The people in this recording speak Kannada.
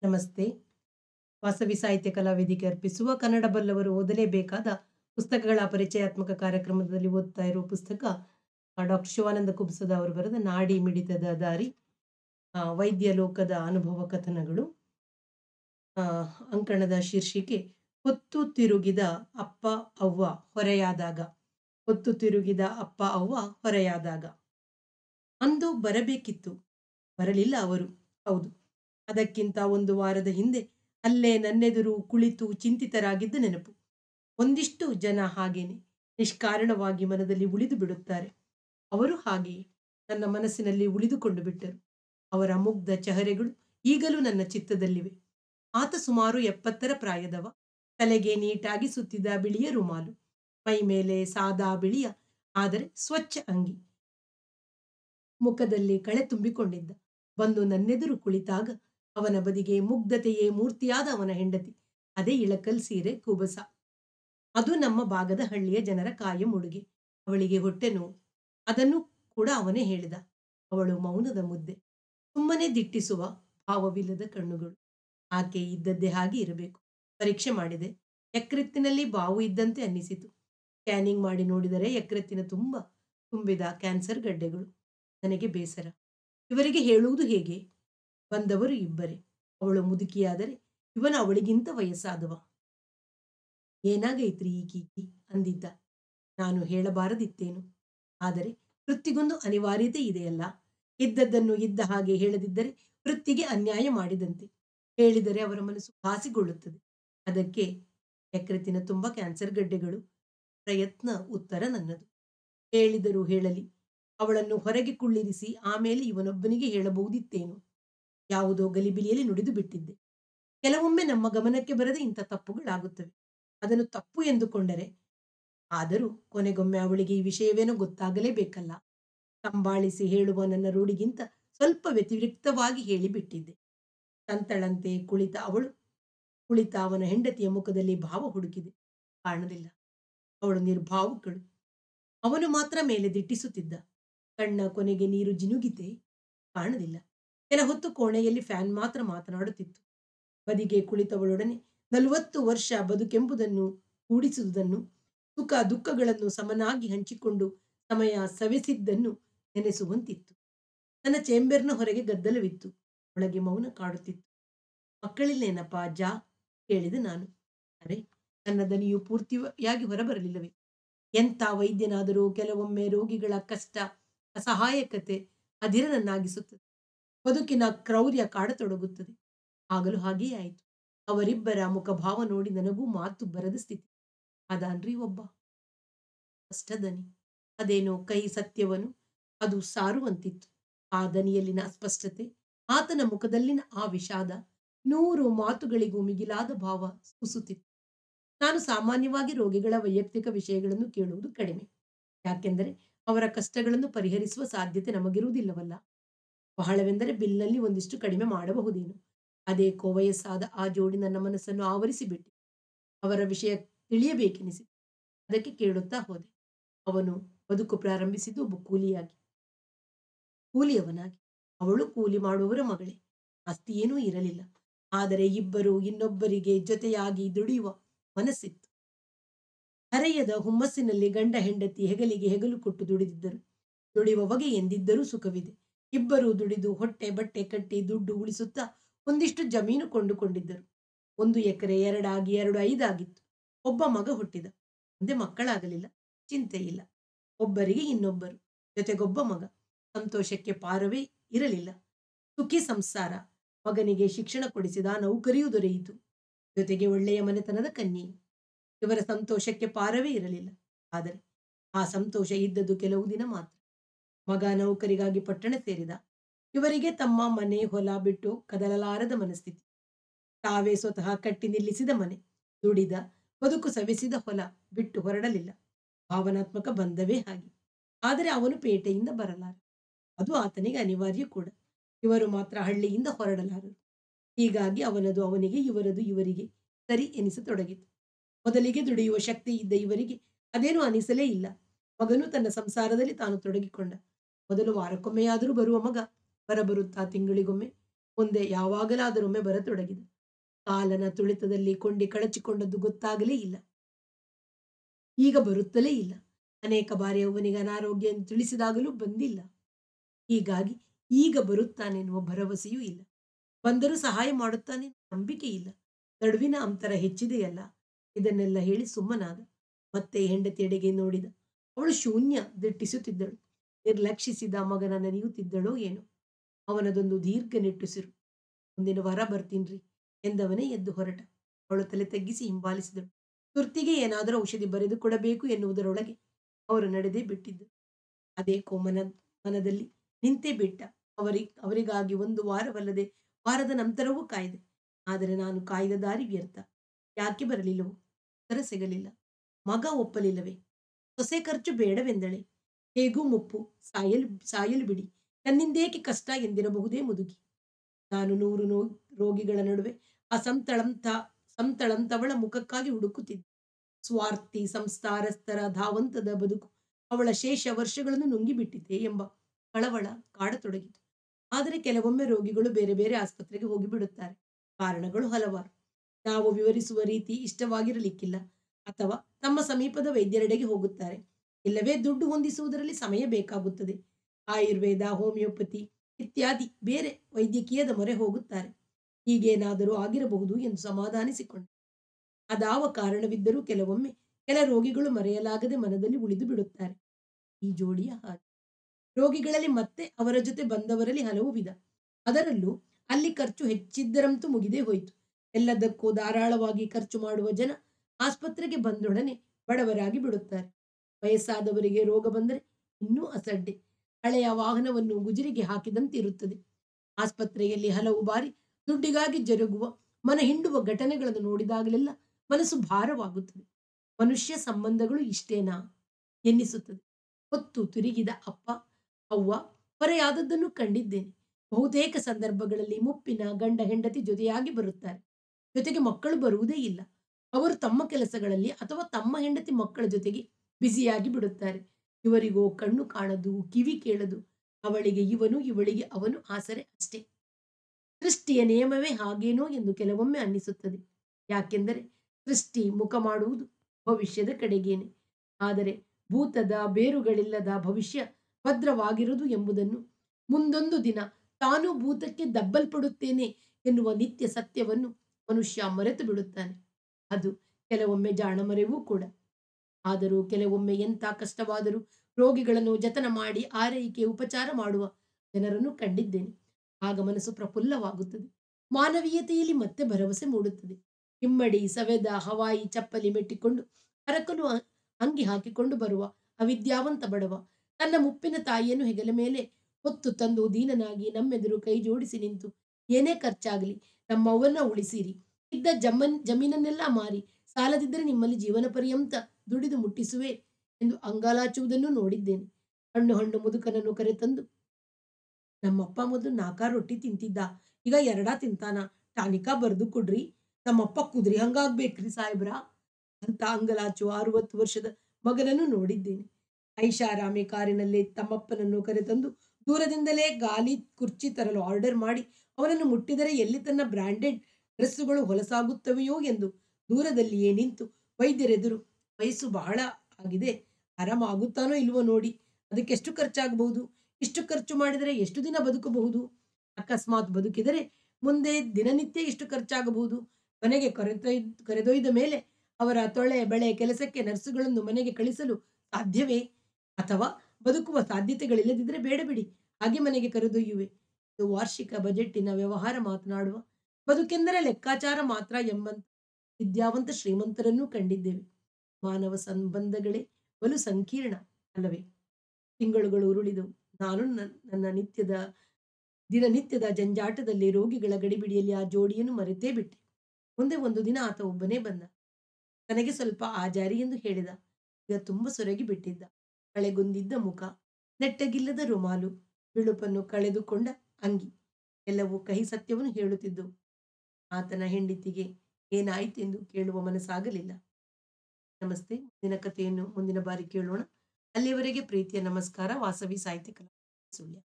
ನಮಸ್ತೆ. ವಾಸವಿ ಸಾಹಿತ್ಯ ಕಲಾವೇದಿಕೆ ಅರ್ಪಿಸುವ ಕನ್ನಡ ಬಲ್ಲವರು ಓದಲೇಬೇಕಾದ ಪುಸ್ತಕಗಳ ಪರಿಚಯಾತ್ಮಕ ಕಾರ್ಯಕ್ರಮದಲ್ಲಿ ಓದ್ತಾ ಇರುವ ಪುಸ್ತಕ ಡಾಕ್ಟರ್ ಶಿವಾನಂದ ಕುಬ್ಸದ ಅವರು ಬರೆದ ನಾಡಿ ಮಿಡಿತದ ದಾರಿ, ವೈದ್ಯ ಲೋಕದ ಅನುಭವ ಕಥನಗಳು. ಅಂಕಣದ ಶೀರ್ಷಿಕೆ ಹೊತ್ತು ತಿರುಗಿದ ಅಪ್ಪ ಅವ್ವ ಹೊರೆಯಾದಾಗ. ಹೊತ್ತು ತಿರುಗಿದ ಅಪ್ಪ ಅವ್ವ ಹೊರೆಯಾದಾಗ. ಅಂದು ಬರಬೇಕಿತ್ತು, ಬರಲಿಲ್ಲ ಅವರು. ಹೌದು, ಅದಕ್ಕಿಂತ ಒಂದು ವಾರದ ಹಿಂದೆ ಅಲ್ಲೇ ನನ್ನೆದುರು ಕುಳಿತು ಚಿಂತಿತರಾಗಿದ್ದ ನೆನಪು. ಒಂದಿಷ್ಟು ಜನ ಹಾಗೇನೆ ನಿಷ್ಕಾರಣವಾಗಿ ಮನದಲ್ಲಿ ಉಳಿದು ಬಿಡುತ್ತಾರೆ. ಅವರು ಹಾಗೆಯೇ ನನ್ನ ಮನಸ್ಸಿನಲ್ಲಿ ಉಳಿದುಕೊಂಡು ಬಿಟ್ಟರು. ಅವರ ಮುಗ್ಧ ಚಹರೆಗಳು ಈಗಲೂ ನನ್ನ ಚಿತ್ತದಲ್ಲಿವೆ. ಆತ ಸುಮಾರು 70ರ ಪ್ರಾಯದವ. ತಲೆಗೆ ನೀಟಾಗಿ ಸುತ್ತಿದ ಬಿಳಿಯ ರುಮಾಲು, ಮೈ ಮೇಲೆ ಸಾದಾ ಬಿಳಿಯ ಆದರೆ ಸ್ವಚ್ಛ ಅಂಗಿ, ಮುಖದಲ್ಲಿ ಕಳೆ ತುಂಬಿಕೊಂಡಿದ್ದ. ಬಂದು ನನ್ನೆದುರು ಕುಳಿತಾಗ ಅವನ ಬದಿಗೆ ಮುಗ್ಧತೆಯೇ ಮೂರ್ತಿಯಾದ ಅವನ ಹೆಂಡತಿ. ಅದೇ ಇಳಕಲ್ ಸೀರೆ ಕುಬಸ. ಅದು ನಮ್ಮ ಭಾಗದ ಹಳ್ಳಿಯ ಜನರ ಕಾಯಂ ಉಡುಗೆ. ಅವಳಿಗೆ ಹೊಟ್ಟೆ ನೋವು, ಅದನ್ನು ಕೂಡ ಅವನೇ ಹೇಳಿದ. ಅವಳು ಮೌನದ ಮುದ್ದೆ, ಸುಮ್ಮನೆ ದಿಟ್ಟಿಸುವ ಭಾವವಿಲ್ಲದ ಕಣ್ಣುಗಳು. ಆಕೆ ಇದ್ದದ್ದೇ ಹಾಗೆ ಇರಬೇಕು. ಪರೀಕ್ಷೆ ಮಾಡಿದೆ. ಯಕೃತ್ತಿನಲ್ಲಿ ಬಾವು ಇದ್ದಂತೆ ಅನ್ನಿಸಿತು. ಸ್ಕ್ಯಾನಿಂಗ್ ಮಾಡಿ ನೋಡಿದರೆ ಯಕೃತ್ತಿನ ತುಂಬಿದ ಕ್ಯಾನ್ಸರ್ ಗಡ್ಡೆಗಳು. ನನಗೆ ಬೇಸರ. ಇವರಿಗೆ ಹೇಳುವುದು ಹೇಗೆ? ಬಂದವರು ಇಬ್ಬರೇ. ಅವಳು ಮುದುಕಿಯಾದರೆ ಇವನು ಅವಳಿಗಿಂತ ವಯಸ್ಸಾದವ. ಏನಾಗೈತ್ರಿ ಈಕೀಕಿ ಅಂದಿದ್ದ. ನಾನು ಹೇಳಬಾರದಿತ್ತೇನು. ಆದರೆ ವೃತ್ತಿಗೊಂದು ಅನಿವಾರ್ಯತೆ ಇದೆಯಲ್ಲ. ಇದ್ದದ್ದನ್ನು ಇದ್ದ ಹಾಗೆ ಹೇಳದಿದ್ದರೆ ವೃತ್ತಿಗೆ ಅನ್ಯಾಯ ಮಾಡಿದಂತೆ. ಹೇಳಿದರೆ ಅವರ ಮನಸ್ಸು ಘಾಸಿಗೊಳ್ಳುತ್ತದೆ. ಅದಕ್ಕೆ ಯಕೃತ್ತಿನ ತುಂಬ ಕ್ಯಾನ್ಸರ್ ಗಡ್ಡೆಗಳು. ಪ್ರಯತ್ನ ಉತ್ತರ ನನ್ನದು. ಹೇಳಿದರೂ ಹೇಳಲಿ. ಅವಳನ್ನು ಹೊರಗೆ ಕುಳ್ಳಿರಿಸಿ ಆಮೇಲೆ ಇವನೊಬ್ಬನಿಗೆ ಹೇಳಬಹುದಿತ್ತೇನು? ಯಾವುದೋ ಗಲಿಬಿಲಿಯಲ್ಲಿ ನುಡಿದು ಬಿಟ್ಟಿದ್ದೆ. ಕೆಲವೊಮ್ಮೆ ನಮ್ಮ ಗಮನಕ್ಕೆ ಬರದೆ ಇಂಥ ತಪ್ಪುಗಳಾಗುತ್ತವೆ. ಅದನ್ನು ತಪ್ಪು ಎಂದುಕೊಂಡರೆ, ಆದರೂ ಕೊನೆಗೊಮ್ಮೆ ಅವಳಿಗೆ ಈ ವಿಷಯವೇನೋ ಗೊತ್ತಾಗಲೇಬೇಕಲ್ಲ. ಸಂಭಾಳಿಸಿ ಹೇಳುವ ನನ್ನ ರೂಢಿಗಿಂತ ಸ್ವಲ್ಪ ವ್ಯತಿರಿಕ್ತವಾಗಿ ಹೇಳಿಬಿಟ್ಟಿದ್ದೆ. ತಂತಳಂತೆ ಕುಳಿತ ಅವನ ಹೆಂಡತಿಯ ಮುಖದಲ್ಲಿ ಭಾವ ಹುಡುಕಿದೆ. ಕಾಣಲಿಲ್ಲ. ಅವಳು ನಿರ್ಭಾವುಕಳು. ಅವನು ಮಾತ್ರ ಮೇಲೆ ದಿಟ್ಟಿಸುತ್ತಿದ್ದ. ಕಣ್ಣ ಕೊನೆಗೆ ನೀರು ಜಿನುಗಿದೆ. ಕಾಣಲಿಲ್ಲ. ಕೆಲ ಹೊತ್ತು ಕೋಣೆಯಲ್ಲಿ ಫ್ಯಾನ್ ಮಾತ್ರ ಮಾತನಾಡುತ್ತಿತ್ತು. ಬದಿಗೆ ಕುಳಿತವಳೊಡನೆ 40 ವರ್ಷ ಬದುಕೆಂಬುದನ್ನು ಕೂಡಿಸುವುದನ್ನು, ಸುಖ ದುಃಖಗಳನ್ನು ಸಮನಾಗಿ ಹಂಚಿಕೊಂಡು ಸಮಯ ಸವೆಸಿದ್ದನ್ನು ನೆನೆಸುವಂತಿತ್ತು. ನನ್ನ ಚೇಂಬರ್ನ ಹೊರಗೆ ಗದ್ದಲವಿತ್ತು. ಒಳಗೆ ಮೌನ ಕಾಡುತ್ತಿತ್ತು. ಮಕ್ಕಳಿಲ್ಲೇನಪ್ಪ ಅಜ್ಜ? ಕೇಳಿದೆ ನಾನು. ಅರೆ, ನನ್ನ ದನಿಯು ಪೂರ್ತಿಯಾಗಿ ಹೊರಬರಲಿಲ್ಲವೇ? ಎಂಥ ವೈದ್ಯನಾದರೂ ಕೆಲವೊಮ್ಮೆ ರೋಗಿಗಳ ಕಷ್ಟ, ಅಸಹಾಯಕತೆ ಅಧಿರನನ್ನಾಗಿಸುತ್ತದೆ. ಬದುಕಿನ ಕ್ರೌರ್ಯ ಕಾಡತೊಡಗುತ್ತದೆ. ಆಗಲೂ ಹಾಗೆಯೇ ಆಯಿತು. ಅವರಿಬ್ಬರ ಮುಖಭಾವ ನೋಡಿ ನನಗೂ ಮಾತು ಬರದ ಸ್ಥಿತಿ. ಅದಾನ್ರಿ ಒಬ್ಬ ಸ್ಪಷ್ಟದನಿ. ಅದೇನೋ ಕೈ ಸತ್ಯವನು ಅದು ಸಾರುವಂತಿತ್ತು. ಆ ದನಿಯಲ್ಲಿನ ಅಸ್ಪಷ್ಟತೆ, ಆತನ ಮುಖದಲ್ಲಿನ ಆ ವಿಷಾದ 100 ಮಾತುಗಳಿಗೂ ಮಿಗಿಲಾದ ಭಾವ ಕುಸುತ್ತಿತ್ತು. ನಾನು ಸಾಮಾನ್ಯವಾಗಿ ರೋಗಿಗಳ ವೈಯಕ್ತಿಕ ವಿಷಯಗಳನ್ನು ಕೇಳುವುದು ಕಡಿಮೆ. ಯಾಕೆಂದರೆ ಅವರ ಕಷ್ಟಗಳನ್ನು ಪರಿಹರಿಸುವ ಸಾಧ್ಯತೆ ನಮಗಿರುವುದಿಲ್ಲವಲ್ಲ. ಬಹಳವೆಂದರೆ ಬಿಲ್ನಲ್ಲಿ ಒಂದಿಷ್ಟು ಕಡಿಮೆ ಮಾಡಬಹುದೇನು. ಅದೇಕೋ ವಯಸ್ಸಾದ ಆ ಜೋಡಿ ನನ್ನ ಮನಸ್ಸನ್ನು ಆವರಿಸಿಬಿಟ್ಟು ಅವರ ವಿಷಯ ತಿಳಿಯಬೇಕೆನಿಸಿತು. ಅದಕ್ಕೆ ಕೇಳುತ್ತಾ ಹೋದೆ. ಅವನು ಬದುಕು ಪ್ರಾರಂಭಿಸಿದ್ದು ಒಬ್ಬ ಕೂಲಿಯವನಾಗಿ. ಅವಳು ಕೂಲಿ ಮಾಡುವವರ ಮಗಳೇ. ಆಸ್ತಿ ಏನೂ ಇರಲಿಲ್ಲ. ಆದರೆ ಇಬ್ಬರು ಇನ್ನೊಬ್ಬರಿಗೆ ಜೊತೆಯಾಗಿ ದುಡಿಯುವ ಮನಸ್ಸಿತ್ತು. ಹರೆಯದ ಹುಮ್ಮಸ್ಸಿನಲ್ಲಿ ಗಂಡ ಹೆಂಡತಿ ಹೆಗಲಿಗೆ ಹೆಗಲು ಕೊಟ್ಟು ದುಡಿದಿದ್ದರು. ದುಡಿಯುವ ಬಗೆ ಎಂದಿದ್ದರೂ ಸುಖವಿದೆ. ಇಬ್ಬರೂ ದುಡಿದು ಹೊಟ್ಟೆ ಬಟ್ಟೆ ಕಟ್ಟಿ ದುಡ್ಡು ಉಳಿಸುತ್ತಾ ಒಂದಿಷ್ಟು ಜಮೀನು ಕೊಂಡುಕೊಂಡಿದ್ದರು. 1 ಎಕರೆ 2 ಆಗಿ 2 5 ಆಗಿತ್ತು. ಒಬ್ಬ ಮಗ ಹುಟ್ಟಿದ. ಮುಂದೆ ಮಕ್ಕಳಾಗಲಿಲ್ಲ. ಚಿಂತೆ ಇಲ್ಲ. ಒಬ್ಬರಿಗೆ ಇನ್ನೊಬ್ಬರು, ಜೊತೆಗೊಬ್ಬ ಮಗ. ಸಂತೋಷಕ್ಕೆ ಪಾರವೇ ಇರಲಿಲ್ಲ. ಸುಖಿ ಸಂಸಾರ. ಮಗನಿಗೆ ಶಿಕ್ಷಣ ಕೊಡಿಸಿದ, ನೌಕರಿಯೂ ದೊರೆಯಿತು. ಜೊತೆಗೆ ಒಳ್ಳೆಯ ಮನೆತನದ ಕನ್ಯೆಯು. ಇವರ ಸಂತೋಷಕ್ಕೆ ಪಾರವೇ ಇರಲಿಲ್ಲ. ಆದರೆ ಆ ಸಂತೋಷ ಇದ್ದದ್ದು ಕೆಲವು ದಿನ ಮಾತ್ರ. ಮಗ ನೌಕರಿಗಾಗಿ ಪಟ್ಟಣ ಸೇರಿದ. ಇವರಿಗೆ ತಮ್ಮ ಮನೆ ಹೊಲ ಬಿಟ್ಟು ಕದಲಲಾರದ ಮನಸ್ಥಿತಿ. ತಾವೇ ಸ್ವತಃ ಕಟ್ಟಿ ನಿಲ್ಲಿಸಿದ ಮನೆ, ದುಡಿದ, ಬದುಕು ಸವೆಸಿದ ಹೊಲ ಬಿಟ್ಟು ಹೊರಡಲಿಲ್ಲ. ಭಾವನಾತ್ಮಕ ಬಂಧವೇ ಹಾಗೆ. ಆದರೆ ಅವನು ಪೇಟೆಯಿಂದ ಬರಲಾರ. ಅದು ಆತನಿಗೆ ಅನಿವಾರ್ಯ ಕೂಡ. ಇವರು ಮಾತ್ರ ಹಳ್ಳಿಯಿಂದ ಹೊರಡಲಾರರು. ಹೀಗಾಗಿ ಅವನದು ಅವನಿಗೆ, ಇವರದು ಇವರಿಗೆ ಸರಿ ಎನಿಸತೊಡಗಿತು. ಮೊದಲಿಗೆ ದುಡಿಯುವ ಶಕ್ತಿ ಇದ್ದ ಇವರಿಗೆ ಅದೇನೂ ಅನಿಸಲೇ ಇಲ್ಲ. ಮಗನು ತನ್ನ ಸಂಸಾರದಲ್ಲಿ ತಾನು ತೊಡಗಿಕೊಂಡ. ಮೊದಲು ವಾರಕ್ಕೊಮ್ಮೆಯಾದರೂ ಬರುವ ಮಗ ಬರಬರುತ್ತಾ ತಿಂಗಳಿಗೊಮ್ಮೆ ಒಂದೇ ಯಾವಾಗಲಾದರೊಮ್ಮೆ ಬರತೊಡಗಿದ. ಕಾಲನ ತುಳಿತದಲ್ಲಿ ಕೊಂಡಿ ಕಳಚಿಕೊಂಡದ್ದು ಗೊತ್ತಾಗಲೇ ಇಲ್ಲ. ಈಗ ಬರುತ್ತಲೇ ಇಲ್ಲ. ಅನೇಕ ಬಾರಿ ಅವನಿಗೆ ಅನಾರೋಗ್ಯ ಎಂದು ತಿಳಿಸಿದಾಗಲೂ ಬಂದಿಲ್ಲ. ಹೀಗಾಗಿ ಈಗ ಬರುತ್ತಾನೆನ್ನುವ ಭರವಸೆಯೂ ಇಲ್ಲ. ಬಂದರೂ ಸಹಾಯ ಮಾಡುತ್ತಾನೆ ನಂಬಿಕೆ ಇಲ್ಲ. ನಡುವಿನ ಅಂತರ ಹೆಚ್ಚಿದೆಯಲ್ಲ. ಇದನ್ನೆಲ್ಲ ಹೇಳಿ ಸುಮ್ಮನಾದ. ಮತ್ತೆ ಹೆಂಡತಿಯೆಡೆಗೆ ನೋಡಿದ. ಅವಳು ಶೂನ್ಯ ದಿಟ್ಟಿಸುತ್ತಿದ್ದಳು. ನಿರ್ಲಕ್ಷಿಸಿದ ಮಗನ ನೆನೆಯುತ್ತಿದ್ದಳೋ ಏನೋ. ಅವನದೊಂದು ದೀರ್ಘ ನಿಟ್ಟುಸಿರು. ಮುಂದಿನ ವಾರ ಬರ್ತೀನ್ರಿ ಎಂದವನೇ ಎದ್ದು ಹೊರಟ. ಅವಳು ತಲೆ ತಗ್ಗಿಸಿ ಹಿಂಬಾಲಿಸಿದಳು. ತುರ್ತಿಗೆ ಏನಾದರೂ ಔಷಧಿ ಬರೆದು ಕೊಡಬೇಕು ಎನ್ನುವುದರೊಳಗೆ ಅವರು ನಡೆದೇ ಬಿಟ್ಟಿದ್ದರು. ಅದೇ ಮನದಲ್ಲಿ ನಿಂತೇ ಬಿಟ್ಟ. ಅವರಿಗಾಗಿ ಒಂದು ವಾರವಲ್ಲದೆ ವಾರದ ನಂತರವೂ ಕಾಯ್ದೆ. ಆದರೆ ನಾನು ಕಾಯ್ದ ದಾರಿ ವ್ಯರ್ಥ. ಯಾಕೆ ಬರಲಿಲ್ಲವೋ ಉತ್ತರ ಸಿಗಲಿಲ್ಲ. ಮಗ ಒಪ್ಪಲಿಲ್ಲವೇ? ಸೊಸೆ ಖರ್ಚು ಬೇಡವೆಂದಳೆ. ಹೇಗೂ ಮುಪ್ಪು, ಸಾಯಲು ಬಿಡಿ, ನನ್ನಿಂದೇಕೆ ಕಷ್ಟ ಎಂದಿರಬಹುದೇ ಮುದುಕಿ. ನಾನು 100 ರೋಗಿಗಳ ನಡುವೆ ಆ ಸಂತಳಂತವಳ ಮುಖಕ್ಕಾಗಿ ಹುಡುಕುತ್ತಿದ್ದೆ. ಸ್ವಾರ್ಥಿ ಸಂಸ್ಕಾರಸ್ಥರ ಧಾವಂತದ ಬದುಕು ಅವಳ ಶೇಷ ವರ್ಷಗಳನ್ನು ನುಂಗಿಬಿಟ್ಟಿದೆ ಎಂಬ ಕಳವಳ ಕಾಡತೊಡಗಿತು. ಆದರೆ ಕೆಲವೊಮ್ಮೆ ರೋಗಿಗಳು ಬೇರೆ ಬೇರೆ ಆಸ್ಪತ್ರೆಗೆ ಹೋಗಿಬಿಡುತ್ತಾರೆ. ಕಾರಣಗಳು ಹಲವಾರು. ನಾವು ವಿವರಿಸುವ ರೀತಿ ಇಷ್ಟವಾಗಿರಲಿಕ್ಕಿಲ್ಲ, ಅಥವಾ ತಮ್ಮ ಸಮೀಪದ ವೈದ್ಯರೆಡೆಗೆ ಹೋಗುತ್ತಾರೆ, ಇಲ್ಲವೇ ದುಡ್ಡು ಹೊಂದಿಸುವುದರಲ್ಲಿ ಸಮಯ ಬೇಕಾಗುತ್ತದೆ. ಆಯುರ್ವೇದ, ಹೋಮಿಯೋಪತಿ ಇತ್ಯಾದಿ ಬೇರೆ ವೈದ್ಯಕೀಯದ ಮೊರೆ ಹೋಗುತ್ತಾರೆ. ಹೀಗೇನಾದರೂ ಆಗಿರಬಹುದು ಎಂದು ಸಮಾಧಾನಿಸಿಕೊಂಡೆ. ಅದಾವ ಕಾರಣವಿದ್ದರೂ ಕೆಲವೊಮ್ಮೆ ಕೆಲ ರೋಗಿಗಳು ಮರೆಯಲಾಗದೆ ಮನದಲ್ಲಿ ಉಳಿದು ಬಿಡುತ್ತಾರೆ. ಈ ಜೋಡಿಯ ಹಾಗೆ ರೋಗಿಗಳಲ್ಲಿ ಮತ್ತೆ ಅವರ ಜೊತೆ ಬಂದವರಲ್ಲಿ ಹಲವು ವಿಧ. ಅದರಲ್ಲೂ ಅಲ್ಲಿ ಖರ್ಚು ಹೆಚ್ಚಿದ್ದರಂತೂ ಮುಗಿದೇ ಹೋಯಿತು. ಎಲ್ಲದಕ್ಕೂ ಧಾರಾಳವಾಗಿ ಖರ್ಚು ಮಾಡುವ ಜನ ಆಸ್ಪತ್ರೆಗೆ ಬಂದೊಡನೆ ಬಡವರಾಗಿ ಬಿಡುತ್ತಾರೆ. ವಯಸ್ಸಾದವರಿಗೆ ರೋಗ ಬಂದರೆ ಇನ್ನೂ ಅಸಡ್ಡೆ. ಹಳೆಯ ವಾಹನವನ್ನು ಗುಜರಿಗೆ ಹಾಕಿದಂತೆ ಇರುತ್ತದೆ. ಆಸ್ಪತ್ರೆಯಲ್ಲಿ ಹಲವು ಬಾರಿ ದುಡ್ಡಿಗಾಗಿ ಜರುಗುವ ಮನ ಹಿಂಡುವ ಘಟನೆಗಳನ್ನು ನೋಡಿದಾಗಲೆಲ್ಲ ಮನಸ್ಸು ಭಾರವಾಗುತ್ತದೆ. ಮನುಷ್ಯ ಸಂಬಂಧಗಳು ಇಷ್ಟೇನಾ ಎನ್ನಿಸುತ್ತದೆ. ಹೊತ್ತು ತಿರುಗಿದ ಅಪ್ಪ ಅವ್ವ ಹೊರೆಯಾದದ್ದನ್ನು ಕಂಡಿದ್ದೇನೆ. ಬಹುತೇಕ ಸಂದರ್ಭಗಳಲ್ಲಿ ಮುಪ್ಪಿನ ಗಂಡ ಹೆಂಡತಿ ಜೊತೆಯಾಗಿ ಬರುತ್ತಾರೆ. ಜೊತೆಗೆ ಮಕ್ಕಳು ಬರುವುದೇ ಇಲ್ಲ. ಅವರು ತಮ್ಮ ಕೆಲಸಗಳಲ್ಲಿ ಅಥವಾ ತಮ್ಮ ಹೆಂಡತಿ ಮಕ್ಕಳ ಜೊತೆಗೆ ಬ್ಯುಸಿಯಾಗಿ ಬಿಡುತ್ತಾರೆ. ಇವರಿಗೋ ಕಣ್ಣು ಕಾಣದು, ಕಿವಿ ಕೇಳದು. ಅವಳಿಗೆ ಇವನು, ಇವಳಿಗೆ ಅವನು ಆಸರೆ ಅಷ್ಟೇ. ಸೃಷ್ಟಿಯ ನಿಯಮವೇ ಹಾಗೇನೋ ಎಂದು ಕೆಲವೊಮ್ಮೆ ಅನ್ನಿಸುತ್ತದೆ. ಯಾಕೆಂದರೆ ಸೃಷ್ಟಿ ಮುಖ ಮಾಡುವುದು ಭವಿಷ್ಯದ ಕಡೆಗೇನೆ. ಆದರೆ ಭೂತದ ಬೇರುಗಳಿಲ್ಲದ ಭವಿಷ್ಯ ಭದ್ರವಾಗಿರುವುದು ಎಂಬುದನ್ನು, ಮುಂದೊಂದು ದಿನ ತಾನು ಭೂತಕ್ಕೆ ದಬ್ಬಲ್ಪಡುತ್ತೇನೆ ಎನ್ನುವ ನಿತ್ಯ ಸತ್ಯವನ್ನು ಮನುಷ್ಯ ಮರೆತು ಬಿಡುತ್ತಾನೆ. ಅದು ಕೆಲವೊಮ್ಮೆ ಜಾಣಮರೆವೂ ಕೂಡ. ಆದರೂ ಕೆಲವೊಮ್ಮೆ ಎಂಥ ಕಷ್ಟವಾದರೂ ರೋಗಿಗಳನ್ನು ಜತನ ಮಾಡಿ ಆರೈಕೆ ಉಪಚಾರ ಮಾಡುವ ಜನರನ್ನು ಕಂಡಿದ್ದೇನೆ. ಆಗ ಮನಸ್ಸು ಪ್ರಫುಲ್ಲವಾಗುತ್ತದೆ. ಮಾನವೀಯತೆಯಲ್ಲಿ ಮತ್ತೆ ಭರವಸೆ ಮೂಡುತ್ತದೆ. ಹಿಮ್ಮಡಿ ಸವೆದ ಹವಾಯಿ ಚಪ್ಪಲಿ ಮೆಟ್ಟಿಕೊಂಡು ಹರಕಲು ಅಂಗಿ ಹಾಕಿಕೊಂಡು ಬರುವ ಅವಿದ್ಯಾವಂತ ಬಡವ ತನ್ನ ಮುಪ್ಪಿನ ತಾಯಿಯನ್ನು ಹೆಗಲ ಮೇಲೆ ಹೊತ್ತು ತಂದು ದೀನನಾಗಿ ನಮ್ಮೆದುರು ಕೈ ಜೋಡಿಸಿ ನಿಂತು, ಏನೇ ಖರ್ಚಾಗಲಿ ನಮ್ಮವ್ವನ್ನ ಉಳಿಸಿರಿ, ಇದ್ದ ಜಮೀನನ್ನೆಲ್ಲ ಮಾರಿ ಸಾಲದಿದ್ದರೆ ನಿಮ್ಮಲ್ಲಿ ಜೀವನ ಪರ್ಯಂತ ದುಡಿದು ಮುಟ್ಟಿಸುವೆ ಎಂದು ಅಂಗಾಲಾಚುವುದನ್ನು ನೋಡಿದ್ದೇನೆ. ಹಣ್ಣು ಹಣ್ಣು ಮುದುಕನನ್ನು ಕರೆತಂದು, ನಮ್ಮಪ್ಪ ಮೊದಲು 4 ರೊಟ್ಟಿ ತಿಂತಿದ್ದ, ಈಗ 2 ತಿಂತಾನ, ಟಾನಿಕಾ ಬರೆದು ಕೊಡ್ರಿ, ನಮ್ಮಪ್ಪ ಕುದುರೆ ಹಂಗಾಗ್ಬೇಕ್ರಿ ಸಾಹೇಬ್ರ ಅಂತ ಅಂಗಲಾಚುವ 60 ವರ್ಷದ ಮಗನನ್ನು ನೋಡಿದ್ದೇನೆ. ಐಷಾರಾಮಿ ಕಾರಿನಲ್ಲಿ ತಮ್ಮಪ್ಪನನ್ನು ಕರೆತಂದು ದೂರದಿಂದಲೇ ಗಾಲಿ ಕುರ್ಚಿ ತರಲು ಆರ್ಡರ್ ಮಾಡಿ ಅವನನ್ನು ಮುಟ್ಟಿದರೆ ಎಲ್ಲಿ ತನ್ನ ಬ್ರಾಂಡೆಡ್ ಡ್ರೆಸ್ಸುಗಳು ಹೊಲಸಾಗುತ್ತವೆಯೋ ಎಂದು ದೂರದಲ್ಲಿಯೇ ನಿಂತು ವೈದ್ಯರೆದುರು, ವಯಸ್ಸು ಬಹಳ ಆಗಿದೆ, ಆರಾಮಾಗುತ್ತಾನೋ ಇಲ್ವೋ ನೋಡಿ, ಅದಕ್ಕೆಷ್ಟು ಖರ್ಚಾಗಬಹುದು, ಇಷ್ಟು ಖರ್ಚು ಮಾಡಿದರೆ ಎಷ್ಟು ದಿನ ಬದುಕಬಹುದು, ಅಕಸ್ಮಾತ್ ಬದುಕಿದರೆ ಮುಂದೆ ದಿನನಿತ್ಯ ಎಷ್ಟು ಖರ್ಚಾಗಬಹುದು, ಮನೆಗೆ ಕರೆದೊಯ್ದ ಮೇಲೆ ಅವರ ತೊಳೆ ಬಳೆ ಕೆಲಸಕ್ಕೆ ನರ್ಸುಗಳನ್ನು ಮನೆಗೆ ಕಳಿಸಲು ಸಾಧ್ಯವೇ, ಅಥವಾ ಬದುಕುವ ಸಾಧ್ಯತೆಗಳಿಲ್ಲದಿದ್ದರೆ ಬೇಡ ಬಿಡಿ, ಹಾಗೆ ಮನೆಗೆ ಕರೆದೊಯ್ಯುವೆ. ಇದು ವಾರ್ಷಿಕ ಬಜೆಟ್ಟಿನ ವ್ಯವಹಾರ ಮಾತನಾಡುವ, ಬದುಕೆಂದರೆ ಲೆಕ್ಕಾಚಾರ ಮಾತ್ರ ಎಂಬಂತ ವಿದ್ಯಾವಂತ ಶ್ರೀಮಂತರನ್ನೂ ಕಂಡಿದ್ದೇವೆ. ಮಾನವ ಸಂಬಂಧಗಳೇ ಬಲು ಸಂಕೀರ್ಣ ಅಲ್ಲವೇ? ತಿಂಗಳುಗಳು ಉರುಳಿದವು. ನಾನು ನನ್ನ ದಿನನಿತ್ಯದ ಜಂಜಾಟದಲ್ಲಿ ರೋಗಿಗಳ ಗಡಿಬಿಡಿಯಲ್ಲಿ ಆ ಜೋಡಿಯನ್ನು ಮರೆತೇ ಬಿಟ್ಟೆ. ಮುಂದೆ ಒಂದು ದಿನ ಆತ ಒಬ್ಬನೇ ಬಂದ. ತನಗೆ ಸ್ವಲ್ಪ ಆಜಾರಿ ಎಂದು ಹೇಳಿದ. ಈಗ ತುಂಬ ಸೊರಗಿ ಬಿಟ್ಟಿದ್ದ. ಕಳೆಗುಂದಿದ್ದ ಮುಖ, ನೆಟ್ಟಗಿಲ್ಲದ ರುಮಾಲು, ಬಿಳುಪನ್ನು ಕಳೆದುಕೊಂಡ ಅಂಗಿ ಎಲ್ಲವೂ ಕಹಿ ಸತ್ಯವನ್ನು ಹೇಳುತ್ತಿದ್ದವು. ಆತನ ಹೆಂಡತಿಗೆ ಏನಾಯಿತೆಂದು ಕೇಳುವ ಮನಸ್ಸಾಗಲಿಲ್ಲ. ನಮಸ್ತೆ. ಮುಂದಿನ ಕಥೆಯನ್ನು ಮುಂದಿನ ಬಾರಿ ಕೇಳೋಣ. ಅಲ್ಲಿಯವರೆಗೆ ಪ್ರೀತಿಯ ನಮಸ್ಕಾರ. ವಾಸವಿ ಸಾಹಿತ್ಯ ಕಲಾ ಸುಳ್ಯ.